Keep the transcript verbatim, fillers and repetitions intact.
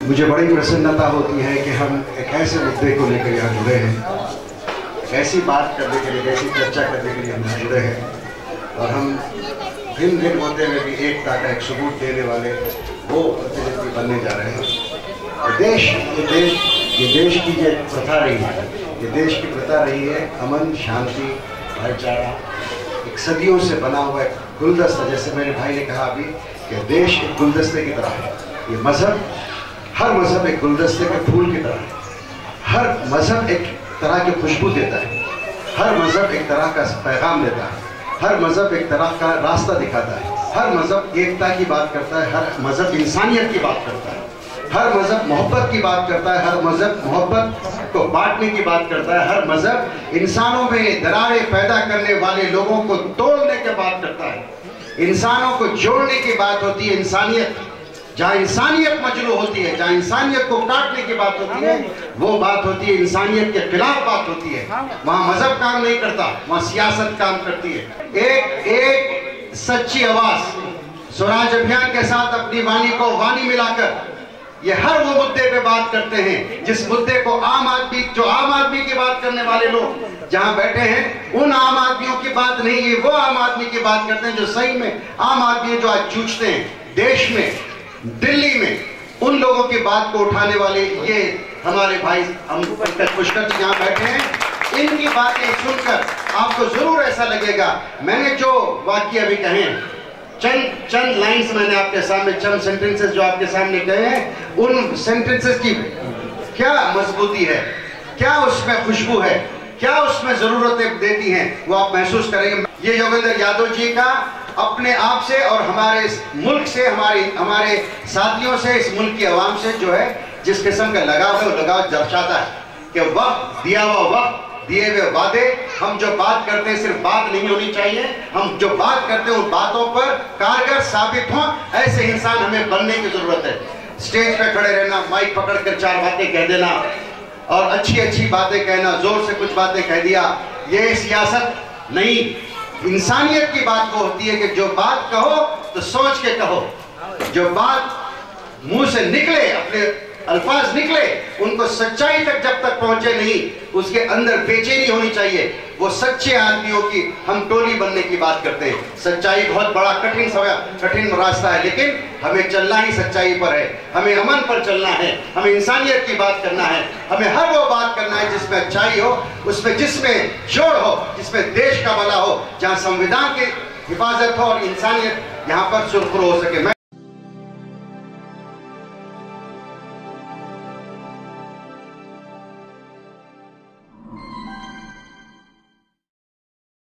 मुझे बड़ी प्रसन्नता होती है कि हम एक ऐसे मुद्दे को लेकर यहाँ जुड़े हैं, ऐसी बात करने के लिए, ऐसी चर्चा करने के लिए हम यहाँ जुड़े हैं और हम भिन्न भिन्न मुद्दे में भी एकता का एक सबूत देने वाले वो प्रतिनिधि बनने जा रहे हैं। ये देश ये देश ये देश की जो प्रथा रही है, ये देश की प्रथा रही है अमन, शांति, भाईचारा, एक सदियों से बना हुआ एक गुलदस्ता। जैसे मेरे भाई ने कहा अभी कि देश एक गुलदस्ते की तरह है। ये मजहब, हर मजहब एक गुलदस्ते के फूल की तरह है। हर मजहब एक तरह की खुशबू देता है, हर मजहब एक तरह का पैगाम देता है, हर मजहब एक तरह का रास्ता दिखाता है, हर मजहब एकता की बात करता है, हर मजहब इंसानियत की बात करता है, हर मजहब मोहब्बत की बात करता है, हर मजहब मोहब्बत को बांटने की बात करता है, हर मजहब इंसानों में दरारें पैदा करने वाले लोगों को तोड़ने की बात करता है। इंसानों को जोड़ने की बात होती है, इंसानियत। जहाँ इंसानियत मजलू होती है, जहाँ इंसानियत को काटने की बात होती है, वो बात होती है इंसानियत के खिलाफ बात होती है। वहाँ मजहब काम नहीं करता, वहाँ सियासत काम करती है। एक एक सच्ची आवाज स्वराज अभियान के साथ अपनी वाणी को वाणी मिलाकर ये हर वो मुद्दे पे बात करते हैं जिस मुद्दे को आम आदमी, जो आम आदमी की बात करने वाले लोग जहां बैठे हैं, उन आम आदमियों की बात नहीं, ये वो आम आदमी की बात करते हैं जो सही में आम आदमी जो आज जूझते हैं देश में, दिल्ली में, उन लोगों की बात को उठाने वाले ये हमारे भाई हम पुष्कर जी यहाँ बैठे हैं। इनकी बातें सुनकर आपको जरूर ऐसा लगेगा। मैंने जो वाक्य अभी कहे, चंद चंद लाइंस मैंने आपके सामने, चंद सेंटेंसेस जो आपके सामने कहे हैं, उन सेंटेंसेस की क्या मजबूती है, क्या उसमें खुशबू है, क्या उसमें जरूरतें देती हैं, वो आप महसूस करेंगे। ये योगेंद्र यादव जी का अपने आप से और हमारे इस मुल्क से, हमारे हमारे साथियों से, इस मुल्क की आवाम से जो है जिस किस्म का लगाव है, वो लगाव दर्शाता है कि वक्त दिया हुआ वक्त, दिए हुए वादे, हम जो बात करते हैं सिर्फ बात नहीं होनी चाहिए, हम जो बात करते हैं उन बातों पर कारगर साबित हों, ऐसे इंसान हमें बनने की जरूरत है। स्टेज पे खड़े रहना, माइक पकड़कर चार बातें कह देना और अच्छी अच्छी बातें कहना, जोर से कुछ बातें कह दिया, ये सियासत नहीं। इंसानियत की बात वो होती है कि जो बात कहो तो सोच के कहो, जो बात मुंह से निकले, अपने अल्फाज निकले, उनको सच्चाई तक जब तक पहुंचे नहीं, उसके अंदर बेचैनी होनी चाहिए। वो सच्चे आदमियों की हम टोली बनने की बात करते हैं। सच्चाई बहुत बड़ा कठिन समय कठिन रास्ता है, लेकिन हमें चलना ही सच्चाई पर है, हमें अमन पर चलना है, हमें इंसानियत की बात करना है, हमें हर वो बात करना है जिसमें अच्छाई हो, उसमें जिसमें जोड़ हो, जिसमें देश का भला हो, जहाँ संविधान की हिफाजत हो और इंसानियत यहाँ पर सुरखुर हो सके।